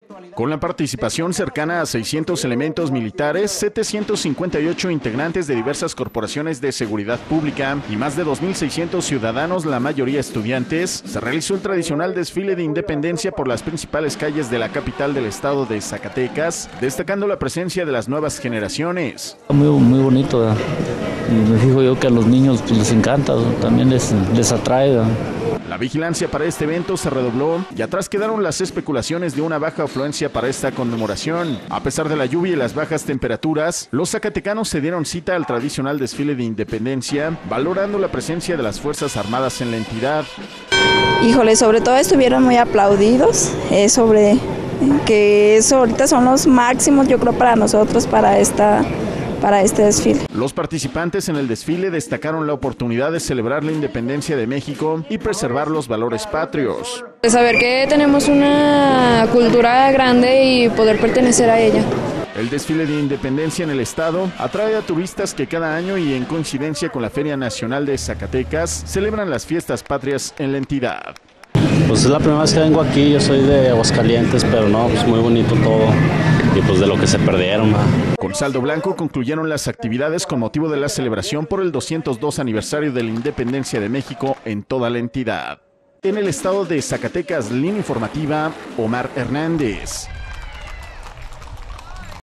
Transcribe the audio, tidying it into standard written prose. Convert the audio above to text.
Con la participación cercana a 600 elementos militares, 758 integrantes de diversas corporaciones de seguridad pública y más de 2.600 ciudadanos, la mayoría estudiantes, se realizó el tradicional desfile de independencia por las principales calles de la capital del estado de Zacatecas, destacando la presencia de las nuevas generaciones. Muy bonito, ¿verdad? Y me fijo yo que a los niños pues, les encanta, también les atrae, ¿verdad? La vigilancia para este evento se redobló y atrás quedaron las especulaciones de una baja afluencia para esta conmemoración. A pesar de la lluvia y las bajas temperaturas, los zacatecanos se dieron cita al tradicional desfile de independencia, valorando la presencia de las Fuerzas Armadas en la entidad. Híjole, sobre todo estuvieron muy aplaudidos, sobre que eso ahorita son los máximos, yo creo, para nosotros, para este desfile. Los participantes en el desfile destacaron la oportunidad de celebrar la independencia de México y preservar los valores patrios. Saber que tenemos una cultura grande y poder pertenecer a ella. El desfile de independencia en el estado atrae a turistas que cada año y en coincidencia con la Feria Nacional de Zacatecas celebran las fiestas patrias en la entidad. Pues es la primera vez que vengo aquí, yo soy de Aguascalientes, pero no, pues muy bonito todo y pues de lo que se perdieron. Con saldo blanco concluyeron las actividades con motivo de la celebración por el 202 aniversario de la independencia de México en toda la entidad. En el estado de Zacatecas, línea informativa, Omar Hernández.